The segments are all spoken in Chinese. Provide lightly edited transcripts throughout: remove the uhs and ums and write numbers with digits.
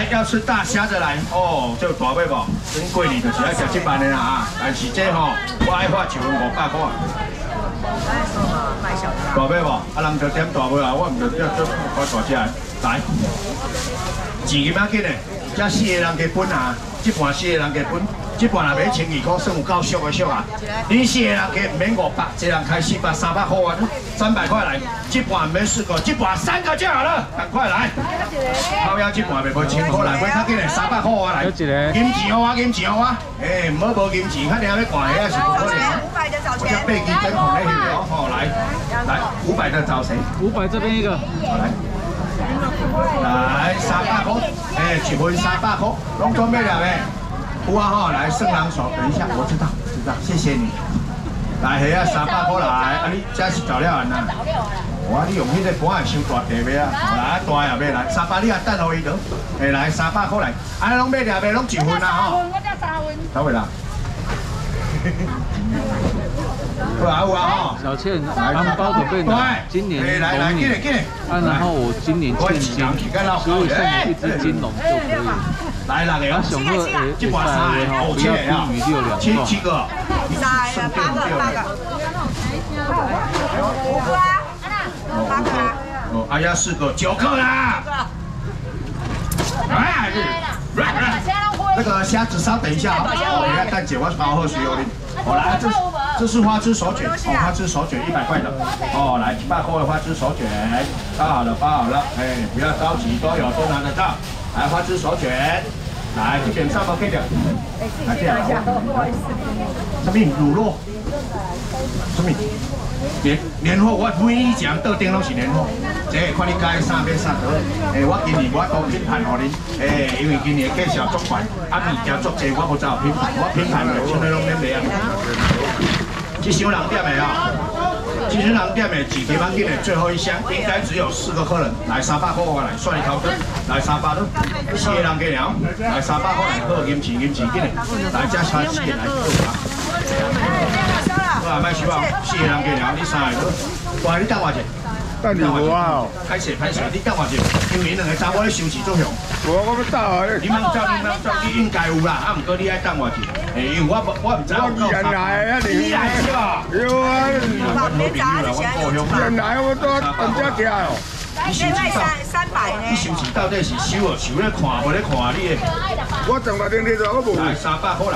来，要吃大虾的来哦，这大尾无，真过年就是爱食这般的啦啊！但是这吼，我爱花1份500块。大尾无，啊人就点大尾啊，我唔就要做大只来。来，钱咁紧的，这4个人加分啊，这盘4个人加分，这盘若要1200块，算有够俗的俗啊！你4个人加唔免500，一人开400、300块啊，300块来，这盘唔免4个，这盘3个就好了，赶快来！后腰这盘袂无1000块来，买较紧的300块啊来，金钱哦啊，金钱哦啊！哎，唔好无金钱，较定要管遐是无可能。500的找钱。我叫背机针孔那些哦，好来，500的找谁？500这边一个，来。来300块，哎，1份300块，拢准备了没？有啊哈，来圣郎手，等一下，我知道，谢谢你。来，系啊，300块来，啊你这是找料人呐？哇，你用迄个盘系伤大地尾啊，来大也要来，300你也等互伊得，哎来300块来，安尼拢买了未？拢1份啊吼。我只3份。到位啦。有啊哈， 小倩，他们包准备拿今年龙年，然后我今年欠金，所以送我一只金龙就可以。 来啦，然后小贺这把3位哈，不要低于6两重。 7个，8个。5个，哦，哎呀4个，9个啦。哎，那个虾子稍等一下啊，等一下蛋姐我包好水哦你。哦来，这是花枝手卷，哦花枝手卷100块的，哦来100块的花枝手卷，包好了，哎不要着急，都拿得到。来花枝手卷，来这边上包给点，来这样，什么乳酪，什么年货，我每一项到顶拢是年货，这看你介啥买啥得，哎我今年我都品盘互你，哎因为今年介绍足快，啊物件足济，我无走品盘，我品盘就像你拢免卖啊。这箱人店的啊，其实人店的几天蛮紧的，最后一箱应该只有4个客人，来300块我来算你头灯，来300了，4个人给了，来300块来好金钱紧的，来加4个来做啊。卖收啊，4个人给了，你3个了，哇你等我一下。 等你无啊！ 歹势，你等我一下，因为2个查某咧收市作用。 我要走啊！ 你莫走，你应该有啦，啊，毋过你爱等我一下，因为我唔知我原来啊， 你来是吧？ 有啊！原来我都等这家哦。 你收市到300呢？你收市到底是收哦，收咧看，无咧看你的。 我挣来点点我无。 来300块来。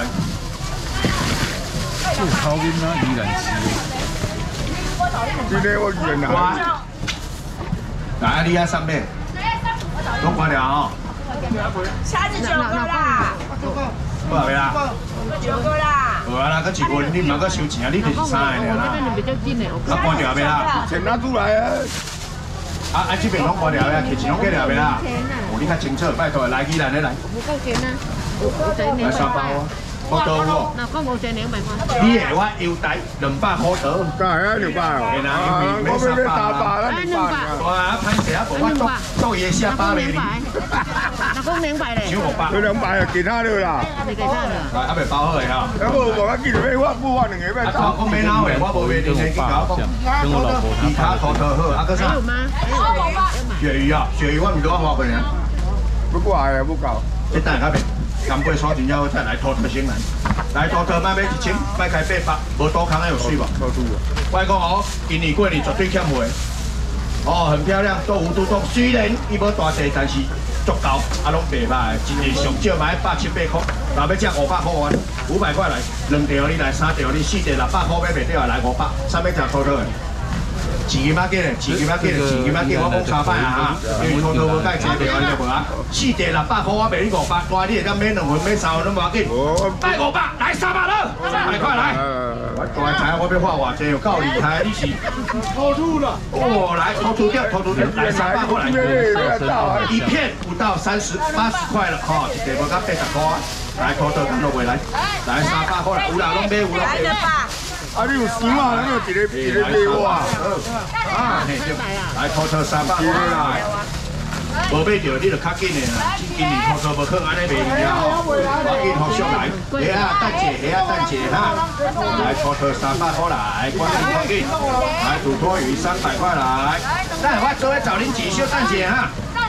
这超音啊，依然吃。 今天我原来。 来，你遐上面，拢关了哦。 虾子9个啦， 多少个啦 ？9个啦。 好啊啦，搁1份，你唔好搁收钱啊，你就是3个啦。啊，关掉未啦？ 钱拿出来啊！ 啊，这边拢关掉呀，钱拢给了未啦？哦，你较清楚，拜托，来起来，你来。 不够钱啊！ 来3包啊。好多哦！ 那讲5千200块。 你的我优待200块得。 干啥200哦？ 我这边300了200。 哇，潘姐啊，我做嘢下巴嚟。 那讲200嘞。 少500。 这200啊，其他的啦。 你其他的。 来，还未包好嚟哈。 要不我记得我不换2个要走。 我没拿回，我无买，你先去搞。 跟我老婆其他头头好，啊个啥？ 还有吗？ 鳕鱼啊，鳕鱼我唔多花份啊。 不过哎，不搞。 你等下边。干杯刷完之后再来拖特先来，来拖特卖买1000，卖开800，无多康还有水无？我讲哦，今年过年绝对欠货。哦，很漂亮，都弧度都，虽然伊无大地，但是足够，啊拢袂歹，一日上少买100、700块，若要吃500块完，500块来，2条你来，3条你，4条600块买袂掉来500，啥要吃拖特的？钱金仔紧的，钱金仔紧的，钱金仔紧，我讲3摆啊哈，因为拖拖无解坐袂完就无啊。4条600块我卖你500，我你会当买2份，买3份都无要紧。卖500，来300了，300块来。我大知我要花偌济，有够厉害，你是偷吐了。哦，来偷吐掉，来300块来。一片不到80块了，吼，一条无到80块。来拖拖干落回来，来300块来，有啦，拢买有啦。啊，你有钱嘛？你有一个卖我啊！啊，来拖车300块来，无买着你就较紧的啦。今年拖车无可能安尼卖去啊吼，我紧互上来，下啊等者哈。来拖车300块来，赶紧，来土托鱼300块来。等下我做伙找恁几小等者哈。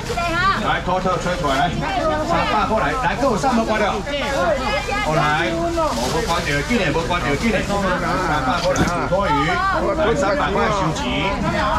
来，托特吹出来，300块来，来，给我300关掉。好来，无关掉，紧嘞，无关掉，紧嘞。300块来，土托鱼，来300块收钱。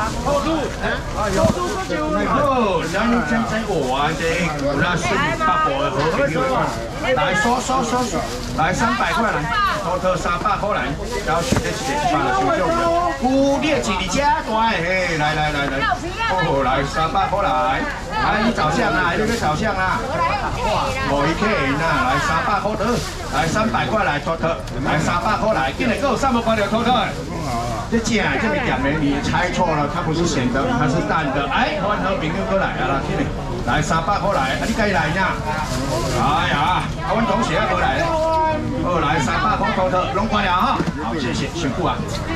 哦，咱真真哇这，那是北部的好朋友。来，收，来300块来，托特300块来，然后选择一个100的收上。有你的钱你家大嘿，来，哦，来300块来。 来，你照相啊！你去照相啊！无一客人啊！来300块得，来300块来托特，来300块来，今日够300块了托特。这正这个店名你猜错了，它不是咸的，它是淡的。哎，欢迎朋友过来啊啦，今日来300块来，啊你该来呀？哎呀，啊阮同学也过来咧。好，来300块托特，弄关了哈。好，谢谢，辛苦啊。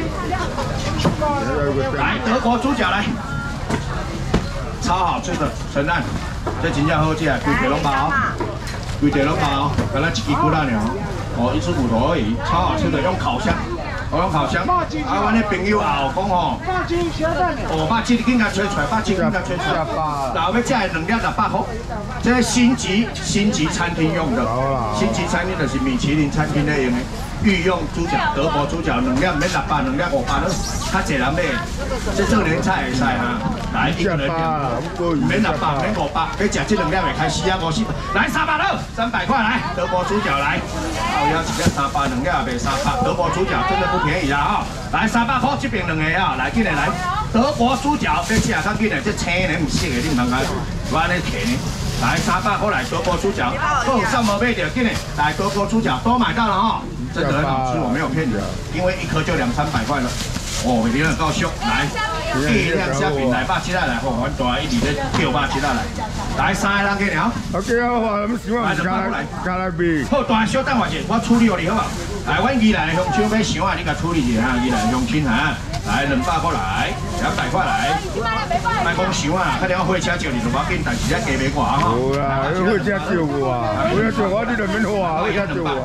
来德国猪脚来。 超好吃的陈蛋，这真正好吃啊！规条拢包，规条拢包，敢若一支骨头尔，哦，一只骨头而已，超好吃的，用烤箱，我用烤箱。啊，阮的朋友也有讲吼，哦，肉鸡你紧甲吹出来，肉鸡紧甲吹出来。然后要吃的2粒600块，这是星级餐厅用的，星级餐厅就是米其林餐厅咧用的。 御用猪脚，德国猪脚2粒免600，2粒500了，较侪人买。这年菜会使哈，来一个人免600，免500，要食这2粒会开4啊50。来300了，300块来，德国猪脚来。好呀，一粒300，2粒也卖300，德国猪脚真的不便宜啦哈。来300块这边2个啊，来进来来，德国猪脚要吃较紧来，这青的唔熟的，你唔通讲，我安尼摕呢。 来300块来德国猪脚，够上没买到，今天来德国猪脚都买到了哈，真的很好吃，我没有骗你，因为一颗就200、300块了，哦，你很高兴，来，一两虾饼来肉鸡仔来，哦，阮大一里咧叫肉鸡仔来，来3个人去了。 OK 啊，我们希望加来比。 好，大小等我一下，我处理互你好不好？来，阮宜兰的香肠要想啊，你甲处理一下，宜兰香肠哈。 来200块来，200块来，卖讲想啊，肯定要火车叫你就要紧，但是咧加袂挂哈。 有啦，要火车叫我啊，火车叫我你就免花，火车叫我。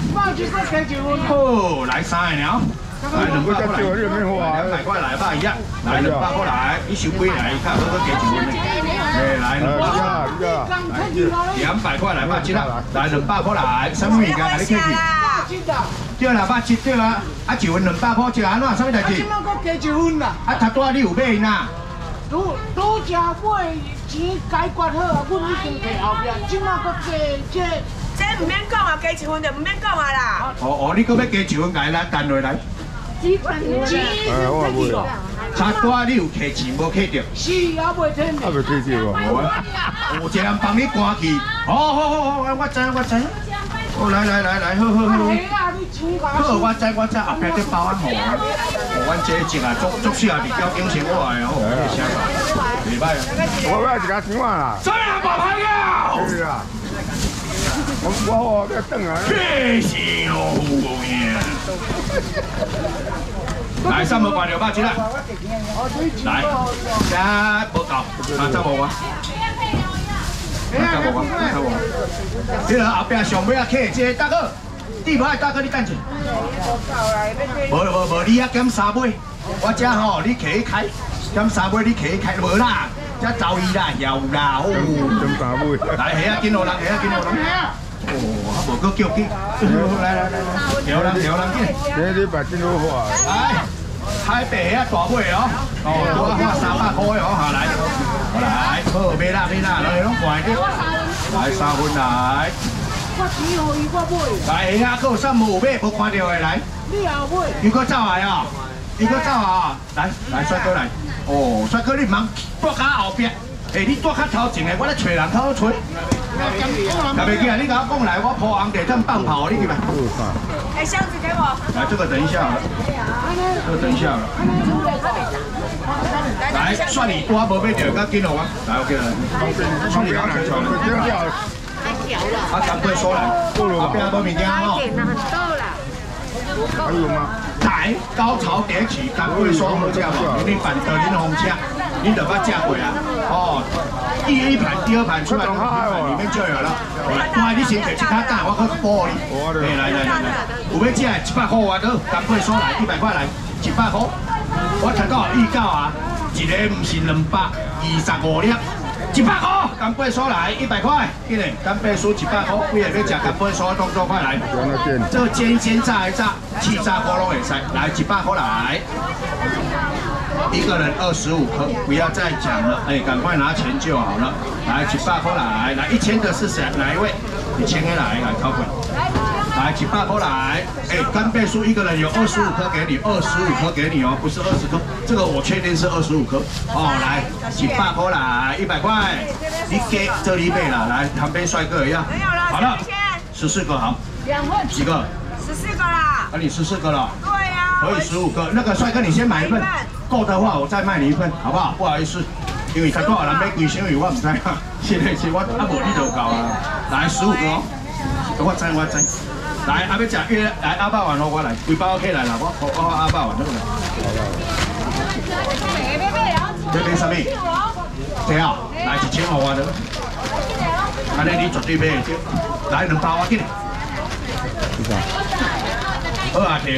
好，来3个了，来200块来，200块来吧一样，来200块来，你收几来？看好好加1份的。哎，来200块来吧，记啦，来200块来，什么物件？你客气。 对啦，肉鸡对啦，啊1份200块，这安怎？什么代志？ 今麦搁加1份啦。 啊，头拄仔你有买呐？ 拄只买钱解决好啊，阮已经摕后壁，今麦搁加这。这唔免讲啊，加1份就唔免讲啊啦。 哦，你搁要加1份，来来等落来。 钱，我买。 差拄仔你有摕钱无摕着？ 是啊，袂摕呢。 啊，袂摕着哦。 有一个人帮你赶去。好，我知。哦，来，好。好，我知，后壁在包安好啊。哦，阮这一啊，足适合伫交警生活的哦。袂歹啊。 我要一家钱啦。 怎样无朋友？ 是啊。我要等啊。 这是哦，来300块200斤啦。来，这无够，再无啊。 你了后壁上尾啊客，这大哥，弟无爱大哥你等者。无，你啊减3尾，我这吼你客去开，减3尾你客去开，无啦，这12啦，有啦，哦。 减3尾。 来下啊，紧落人，哦，啊无搁叫紧，来，调人紧。 你把金都花。 来，海北遐大尾哦，我花300块哦，下来。 来，好，买啦，来，拢怪啲，来3份来。 我钱互伊，我买。 来，遐个啥无买，无看到的来。 你也买。 伊搁走来哦，来，帅哥来。哦，帅哥你忙躲较后壁，你躲较头前的，我咧找人偷找。特别记啊，你甲我讲来，我铺红地毯放炮，你去吧。 箱子给我。 来，这个等一下了，来，算你多无买着，甲紧哦，来 OK 了，算你刚才穿的。 太小了。 啊，干杯收来，后边无物件哦。 还有吗？ 来，高潮迭起，干杯收好食无？恁办得恁红车，恁就捌食过啊？哦，第一盘、第2盘出来，里面就有了。我你先摕一卡蛋，我去补你。来，有要食100块我都干杯收来，100块来，100块。我头到预告啊，一个唔是225粒，100块。 干贝酥来100块，今年干贝酥100块，贵也别讲干贝酥，动作快来。这个煎一煎炸一炸，气炸锅拢会使，来100块来。一个人25颗，不要再讲了，哎，赶快拿钱就好了。来100块来，1000的是谁？哪一位？1000个来靠滚。来100块来，哎，干贝酥一个人有25颗给你，25颗给你哦，不是20颗，这个我确定是25颗。哦，来100块来，100块，你给这里背了，来旁边帅哥一样。 没有了， 好了，14个好。几个 ？14个啦。 啊，你14个了。 对呀。 可以15个，那个帅哥你先买一份，够的话我再卖你一份，好不好？不好意思，因为才多少人买贵小鱼我唔知啊，现在是我啊无你就够啊。来15个哦，我知。来，阿要食约来阿爸丸咯，我来，规包 OK 来啦，我阿爸丸都来。这边什么？这啊，来1000我的。安尼你绝对买得到，来2包啊，紧。好啊，甜，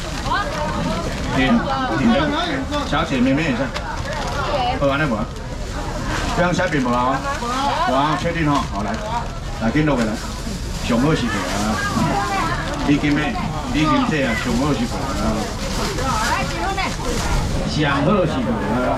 小姐妹妹也是。好安尼无？这样下边无啊？无啊，确定吼，好来紧落去来，上好是个啊。你今咩？你今这啊，上好是个啊。上好是个啊。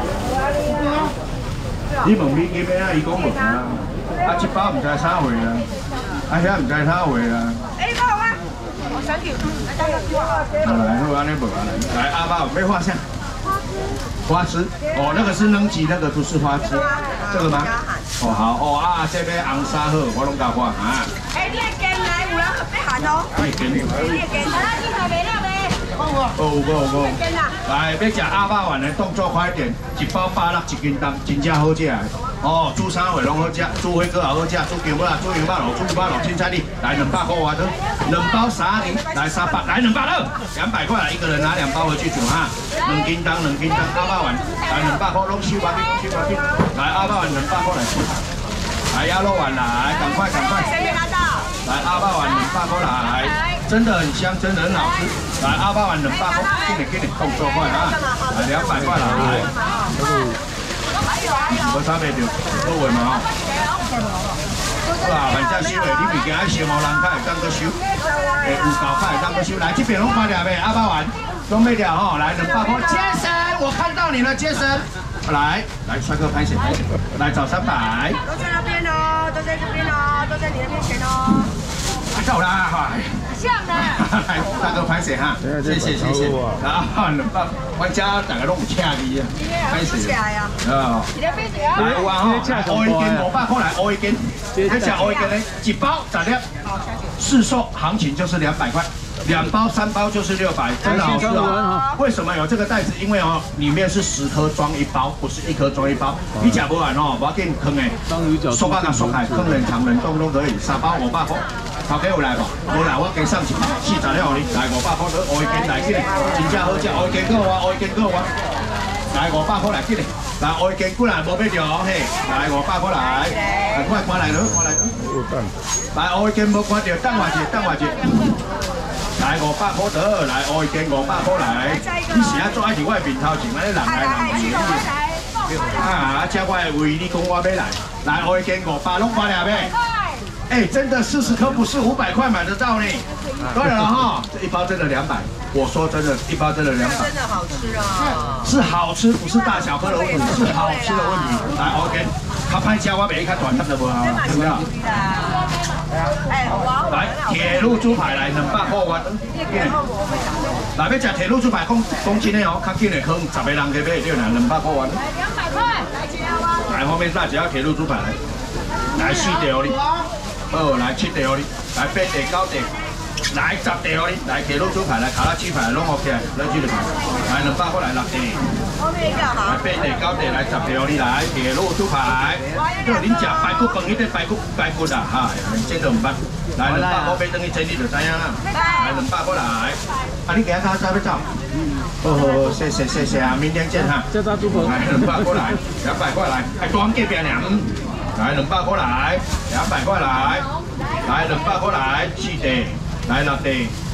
你问你今咩啊？伊讲无啊。啊，一包唔知啥货啊，啊遐唔知啥货啊。 哎，帮我吗？我想起。 来，好安尼无啊来，阿爸要画像。花枝哦，那个是能吉，那个不是花枝，这个吗？哦好哦啊，这边红沙好，我拢甲画啊。 哎，你的根来有人要喊哦。 你根， 你的根，啊，你还没了没？ 有个。来，要食阿爸丸的动作快点，一包861斤重，真正好食。哦，煮啥货拢好食，煮火锅也好食，煮姜母啦，煮羊肉卤，煮肉卤，青菜粒，来200块瓦的，2包30，来300，来200了，200块来，一个人拿2包回去煮哈，2斤重阿爸丸，来200块，拢收完毕，来阿爸丸200块来收，来鸭肉丸来，赶快， 谁没拿到？ 来阿爸丸200块来，真的很香，真的很好吃，来阿爸丸200块，给你，动作快啊，来200块来。无差袂着，好话嘛吼。好啊，反正收的，你物件爱收哦，人较会当搁收，有够较会当搁收。来，这边拢看了没？阿爸丸，拢买了吼，来200块。杰森，我看到你了，杰森。来，帅哥拍手，来找300。 都在那边哦，都在这边哦，都在你那边钱哦。 够啦， 像呢。 来，大哥拍手哈，谢谢。啊，200，我家大家拢有请你啊，拍手。啊。来有啊吼，乌一斤500块来，乌一斤，你吃乌一斤呢，1包10粒，市售行情就是200块，2包3包就是600，真的好吃哦。为什么有这个袋子？因为哦，里面是10颗装1包，不是1颗装1包。你吃不完哦，我要给你坑诶，收把它收开，坑冷藏冷冻都可以，3包500块。头家有来无？无来，我加送140粒互你。来500块，乌一斤来起来，真正好食。乌一斤够我，乌一斤够我。来500块来起来，来乌一斤过来无买着哦嘿。来500块来，快来咯，来乌一斤无看着，等我一。来500块得，来乌一斤500块来。你是啊做爱是我的面头前，安尼人来人去。啊，这我的胃，你讲我要来，来乌一斤500，拢看了没？哎，真的40颗不是500块买得到呢。对了哈，这一包真的200。我说真的，一包真的200。 真的好吃啊！ 是好吃，不是大小颗的问题，是好吃的问题。来 ，OK， 他拍家我每一颗短，看得不好，有没有？来，铁路猪排来200块我。来，要吃铁路猪排，讲真的哦，较紧的可能10个人去买对啦，200块我。 200块， 来，后面大几要铁路猪排来，来4条哩。好，来7条哩，来8条9条，来10条哩，来铁路猪排，来卡拉鸡排拢 OK， 来这个排，来200块来6条， 后面一个好， 来8条9条，来10条哩，来铁路猪排，这个恁吃排骨饭，迄个排骨啦，哈，这都唔捌，来200块买等于整理就知影啦，来200块来，啊你今日早要走？好，谢谢啊，明天见哈。 这炸猪排， 来200块来，200块来，还多隔壁俩。来200块来，200块来，来200块来，4地，来6地，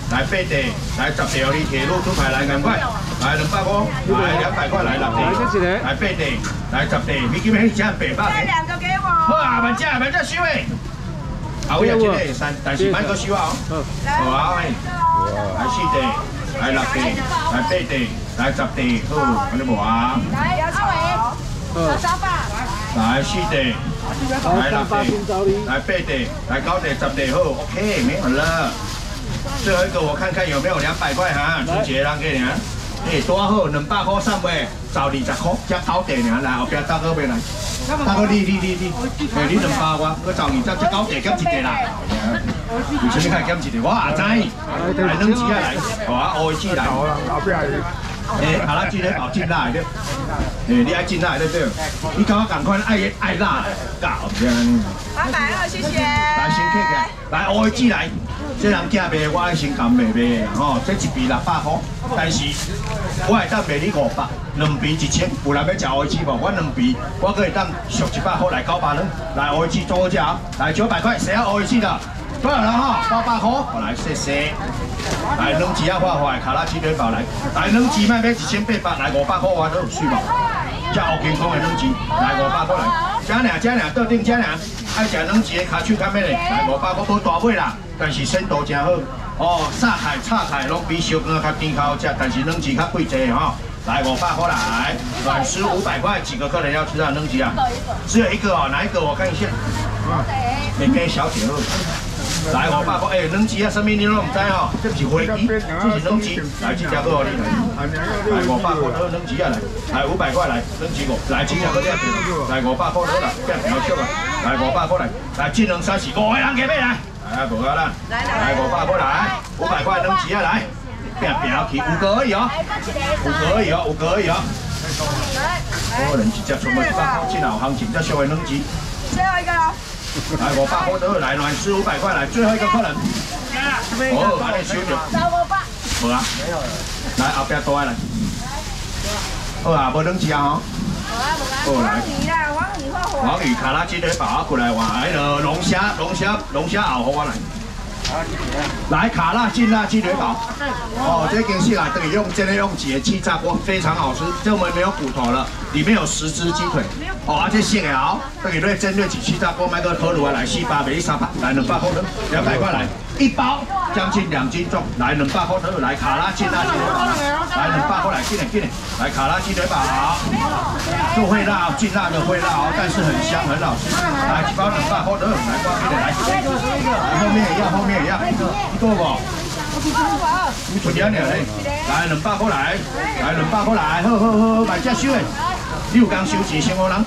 来8地，来10地，你铁路猪排来赶快，来200块，来200块来6地，来8地，来10地，你今日只800。 这2个给我。 好啊，慢食收诶。后尾也真会3，但是莫搁收啊哦。好啊，来4地，来6地，来8地，来10地，好，安尼无啊。 来，姚朝伟，小沙发。 来4地，来6地，来8地，来9地、10地，好 ，OK， 没有了。最后一个我看看有没有200块哈，春节人给你。哎，多好，200块送袂，就20块，才9地尔，来后边大哥要来，大哥你，哎你200我，搁就20才9地减1地啦。为什么开减1地？我也知，来2支啊来，好啊，乌鱼子来。哎，卡拉鸡咧搞进辣的，哎，你爱进辣对不对？你跟我赶快爱辣，搞这样。 320，谢谢。 来先客起来，来乌鱼子来，这人寄卖我爱先讲卖的吼，这一皮600块，但是我会当卖你500，2皮1000，有人要吃乌鱼子无？我2皮，我可以当俗100块来900人，来乌鱼子做好吃，来900块，谁要乌鱼子的？多少人哈？800块，我来谢谢。来2支啊，花卡拉鸡腿堡来2支卖1800，来500块我都有水无？这有健康的2支，来500块来，加俩，倒顶加俩，爱食2支的卡手较咩嘞？来500块无大尾啦，但是鲜度真好。哦，炸菜拢比烧羹较甜较好吃，但是2支较贵济吼。来500块来，软食500块，几个客人要吃啊？2支啊？只有一个哦，哪一个我看一下。免给小姐好。来500块，哎，2支啊，什么你拢唔知吼？这是飞机，这是2支，来这只个哦，你来500块都2支啊来500块来2支5，来这只个来500块都来，变苗少啊，来500块来这2、3、4、5个人给买来，来无啊啦，来500块来，500块2支啊来，变去5个而已哦，5个而已哦，5个而已哦。可能一只全部100块，真有行情，才收的2支。 最后一个喽。 来500块都来，软食500块来，最后一个客人。哦，安尼收着。无啊。没有了。来后边多来。好啊，无2支啊吼。好来。黄鱼卡拉鸡腿堡过来换，来了龙虾熬好我来。来卡辣劲辣鸡腿堡，哦，这根是来等于用真的用节气炸锅，非常好吃。这我们没有骨头了，里面有10只鸡腿，哦，而且鲜的好，等于对针对起气炸锅买个头颅来400买300，来200块的200块来1包，将近2斤重，来200块的来卡辣劲辣鸡腿堡，来200块来进来，来卡辣鸡腿堡，就会辣劲辣的会辣哦，但是很香很好吃，来1包200块的，来挂进来，后面也要。一个不？你出点嘞，来200块来200块来，好，买只收的。你有讲收钱先我人？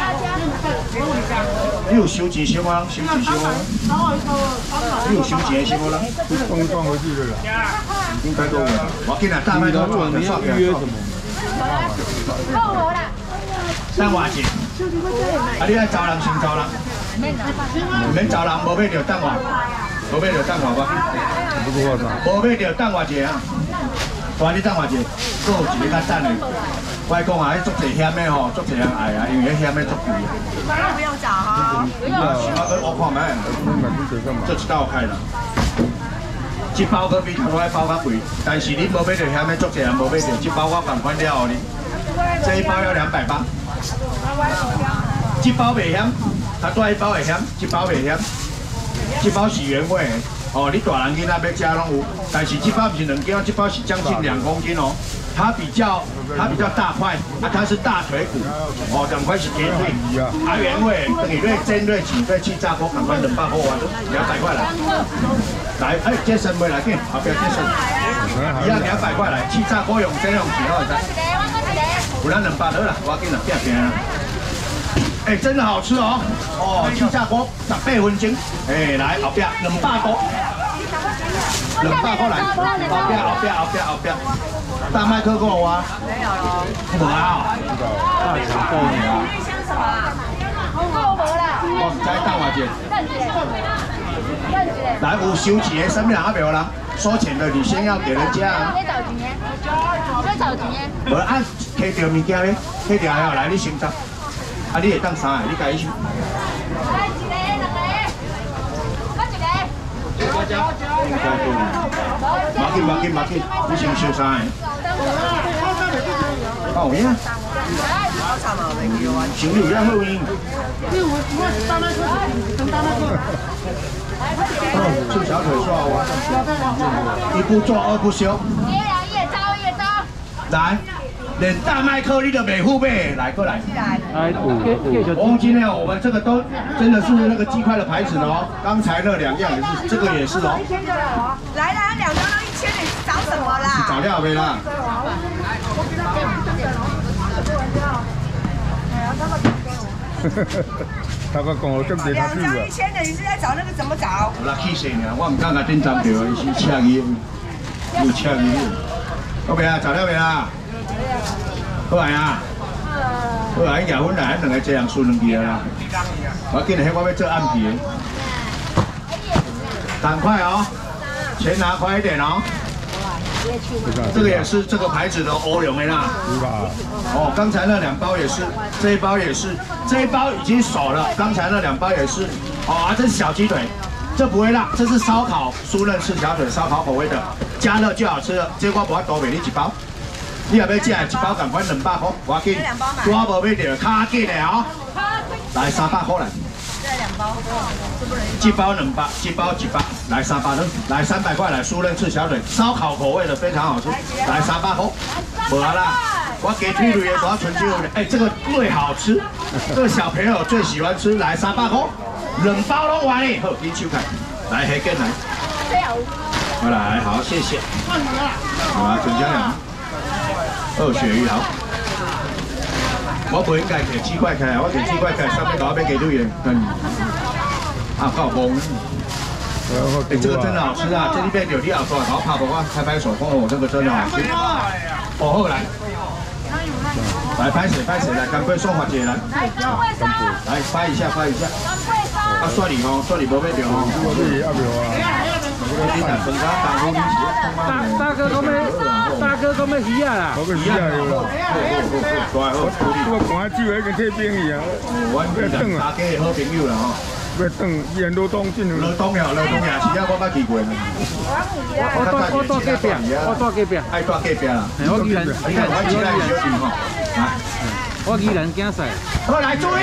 你有收钱先我人？你有收钱先我人？ 装回去了啦。 应该都有。我今日大麦都做，你要预约什么？ 够我啦。 等偌济？啊，你爱招人先招人，唔免招人，无买着等我。无买着等我吧，无买着等我一下啊！大你等我一下，搁有一个较赞的。我讲啊，迄足济险的吼，足济人爱啊，因为迄险的足贵啊。 不用找哈。 我看卖，这一道开了。一包可比头一包较贵，但是你无买着险的，足济人无买着，一包我同款了哦你。这一包要280。一包袂险，它多一包会险，一包袂险。这包是原味哦，你大人囡仔要吃拢有，但是这包不是2斤，这包是将近2公斤哦。它比较大块，啊，它是大腿骨，哦，2块是铁腿，啊原味，等于针对几对气炸锅，赶快200块完200块来，来，哎，这身没来见，后边这身，一样200块来，气炸锅用这种几号的？有咱200好啦，我给你变平。哎，真的好吃哦！哦，气炸锅18分钟，哎，来后边200块，200块来，后边，大麦克够啊？没有了，无啊？大肠爆米啊？够无啦？我唔知等偌济。来，有收钱的，什么人还没有人？收钱的你先要给人家啊。无按摕到物件咧，摕到后来你先走。啊！你会当啥？你家己收。来一个，2个，搁一个。 应该可以。马紧，你先烧啥的？哦呀。行李要后音。吃小腿刷我，一不做二不休。 越招。 来，连大麦克你都没付呗，来过来。黄金呢？我们这个都真的是那个鸡块的牌子哦。刚才那两样也是，这个也是哦。 来啦，两张都1000，你找什么啦？ 找料没啦？ 他个讲我这边他 2张1000的，你是在找那个怎么找？ 我来气死你啊！我唔敢甲顶站着，伊是抢伊，又抢伊。好未啊？找料未啦？好来啊！好来，廿分来，两个这样输两支啦。我今日我要做暗皮，赶快哦，钱拿快一点哦。这个也是这个牌子的欧龙的啦。哦，刚才那2包也是，这一包也是，这一包已经熟了。刚才那2包也是。哦，这是小鸡腿，这不会辣，这是烧烤酥嫩赤小腿，烧烤口味的，加热就好吃了。这我无多卖你1包，你要吃1包赶快200块，我紧。我无买着，卡紧的哦。来300块来。 2包， 这包2包，这包1包，来3包来300块来酥嫩赤小腿，烧烤口味的非常好吃，来300块，无啦，我给推类的，我要纯鸡肉的，哎，这个最好吃，这个小朋友最喜欢吃，来300块，2包都完了，好，你手开，来黑根来，好来，好，谢谢，好啊，陈家良，2鳕鱼好。我不应该给鸡块开，我给鸡块开，上面搞要给对的，啊，够懵。哎，这个真的好吃啊！这里边有你好说，好怕不怕？拍拍手，看我这个真的好吃。哦，后来，来拍谁？来，赶快送花姐来。来拍一下。啊，算你哦，算你无买着哦。我这里要不要啊？ 大哥讲要鱼啊啦， 我个鱼啊有啦。我赶酒迄个退兵去啊， 我要等啊，大家好朋友啦吼。 要等沿路东进路东呀，是啊，我捌去过。 我住隔壁， 爱住隔壁啦。 我宜兰， 你看我起来小弟吼，啊， 我宜兰竞赛。 好来注意。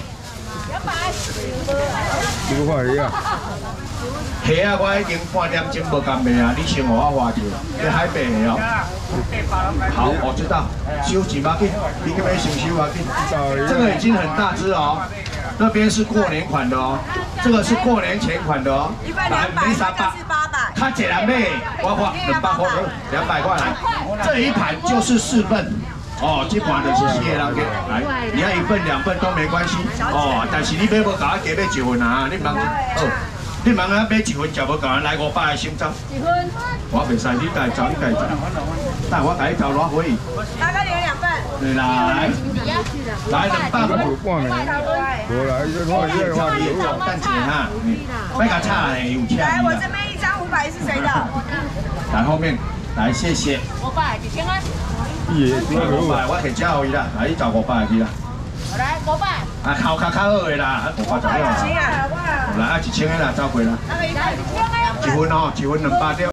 这个话鱼啊。 虾啊，我已经半点钟无干卖啊，你先我花钱，你海白虾哦。好，我知道，收几毛钱，你可不可以先收啊？这个已经很大只哦，那边是过年款的哦，这个是过年前款的哦。 1份200，这个是800。 他姐来妹，我花200块，200块来，这一盘就是4份。哦，这盘就是4个人给来，你要1份2份都没关系哦，但是你买无搞，加买1份啊，你忙哦。你问啊，买1份就无够人来500个先走。1份。我袂使，你家走，但我家己走偌可以。 大哥连2份。 来200块。 无来，这话这话你等一下哈，别甲吵嘞，有钱。 来，我这边1张500是谁的？ 来后面，来谢谢。 500几千啊？ 500，我摕只互伊啦，来你找500去啦。 来500。 啊，头壳较好的啦，500就好。来啊，1000个啦，走过啦。1份哦，1份200了。